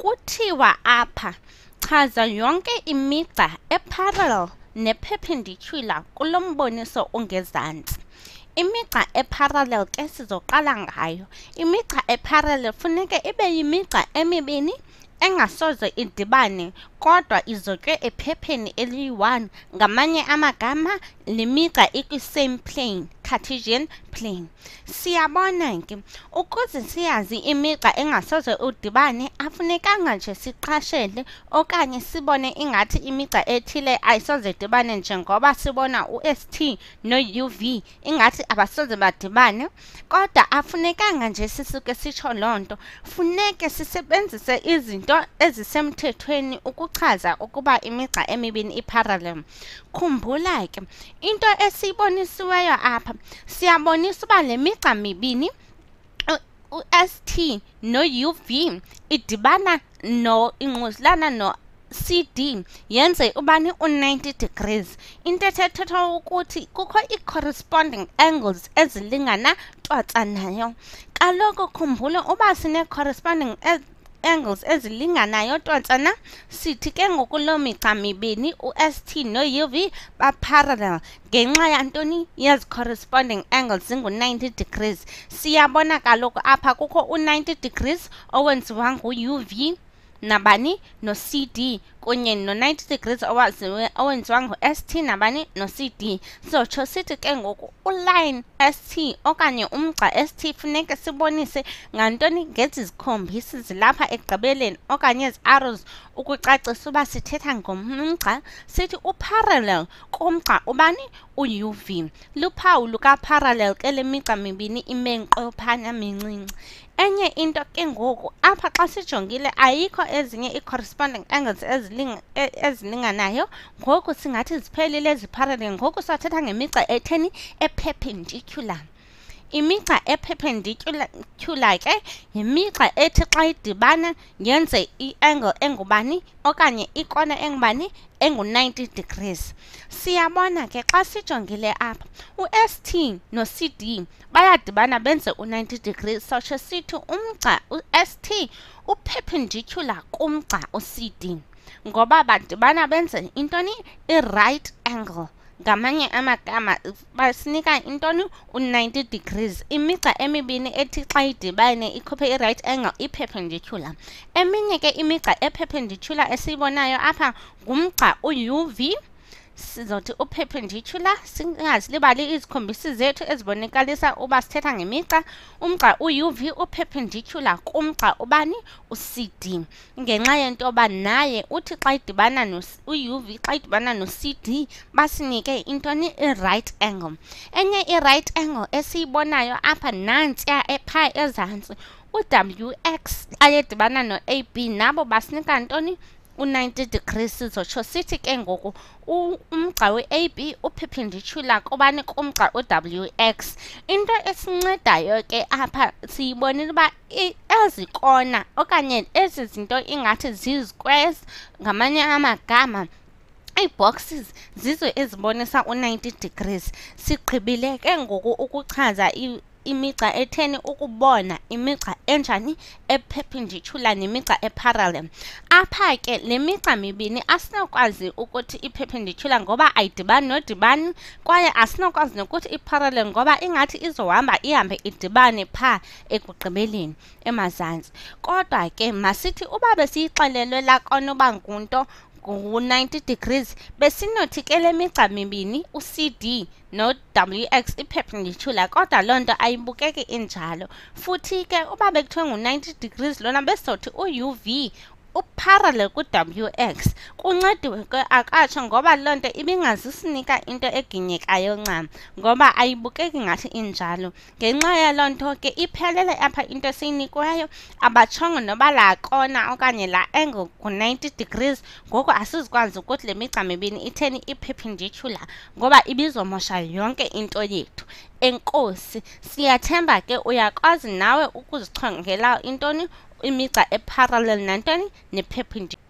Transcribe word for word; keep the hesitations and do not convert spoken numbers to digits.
kuthiwa apha chaza yonke imigca eparallel neperpendicular kulo mboniso ungezantsi. Imigca eparallel ke sizoqala ngayo. Imigca eparallel funeke ibe yimigca emibini engasoze idibane kodwa izotywe ephepheni eliyi-one. Ngamanye amagama le migca ikwi-same plane, Cartesian plane. Siyabona ke ukuze siyazi imigca engasoze udibane afunekanga nje siqashele okanye sibone ingathi imigca ethile ayisoze idibane njengoba sibona u-S T no-U V ingathi abasoze badibane, kodwa afunekanga nje sisuke sitsho loo nto. Funeke sisebenzise izinto ezisemthethweni ukuchaza ukuba imigca emibini iparallel. Khumbula ke into esiyibonisiweyo apha, siyabonisa uba le migca mibini u-S T no-U V idibana no ingquzulana no C D yenze ubani u-ninety degrees. Into ethetha ukuthi kukho i-corresponding angles ezilingana twatsa nayo. Kaloku khumbula uba sine-corresponding angles ezilinganayo twatsana sithi ke ngokuloo migca mibini u-S T no-U V ba-parallel ngenxa yantoni yezi corresponding angles zingu-ninety degrees. Siyabona kaloku apha kukho u-ninety degrees owenziwa ngu-U V nabani no-C D kunye no-ninety degrees owenziwa ngu-S T nabani no-C D. Sotsho sithi ke ngoku uline S T okanye umgca S T funeke sibonise ngantoni ngezi zikhombisi zilapha ekugqibeleni okanye ezi arrows ukucacisa uba sithetha ngomgca. Sithi uparallel kumgca ubani u-U V. Luphawu luka-parallel ke le migca mibini imenqophana mincinci. Enye into ke ngoku apha xa sijongile ayikho ezinye i-corresponding angles ezilinganayo, ngoku singathi ziphelile ezi-parallel. Ngoku sathetha ngemigca etheni eperpendicular. Imigca eperpendicular ke yimigca ethi xa idibana yenze i-angle engubani okanye ikona engubani engu-ninety degrees. Siyabona ke xa sijongile apha u-S T no-C D bayadibana benze u-ninety degrees. Sotsho sithi umgca u-S T uperpendicular kumgca u-C D ngoba badibana benze intoni i-right angle. Ngamanye amagama basinika intoni u-ninety degrees. Imigca emibini ethi xa idibane ikhuphe i-right angle iperpendicular. Eminye ke imigca eperpendicular esiyibonayo apha ngumgca u-U V. Sizothi uperpendicular singazilibali izikhombisi zethu ezibonakalisa uba sithetha ngemigca. Umgca u-U V uperpendicular kumgca ubani u-C D ngenxa yento yoba naye uthi xa idibana u-U V xa idibana no-C D basinike intoni i-right angle. Enye i-right angle esiyibonayo apha nantsiya epha ezantsi u-W X xa edibana no-A B nabo basinika ntoni u-ninety degrees. Sizotsho sithi ke ngoku umgca we-A B uperpendicular kubani kumgca u-W X. Into esincedayo ke apha siyibonile uba ezi kona okanye ezi zinto ingathi zii-squares ngamanye amagama ii-boxes zizo ezibonisa u-ninety degrees. Sigqibile ke ngoku ukuchaza imigca etheni ukubona imigca enjani eperpendicular nemigca eparallel. Apha ke le migca mibini asinokwazi ukuthi iperpendicular ngoba ayidibani nodibani kwaye asinokwazi nokuthi iparallel ngoba ingathi izohamba ihambe idibane pha ekugqibeleni emazantsi. Kodwa ke masithi uba besiyixelelwe laa kona uba ngunto ngu-ninety degrees besinothi ke le migca mibini u-C D no-W X iperpendicular kodwa loo nto ayibukeki injalo. Futhi ke uba bekuthiwe ngu-ninety degrees lona besothi u-U V uparallel ku-W X. Kuncediwe ke akatsho ngoba loo nto ibingazisinika into eginyekayo ncam ngoba ayibukeki ngathi injalo. Ngenxa yaloo nto ke iphelele apha into esiyinikweyo, abatshongo noba laa kona okanye laa angle ngu-ninety degrees. Ngoku asizikwazi ukuthi le migca mibini itheni iperpendicular ngoba ibizomosha yonke into yethu. Enkosi, siyathemba ke uyakwazi nawe ukuzichongela intoni imigca eparallel nantoni neperpendicular.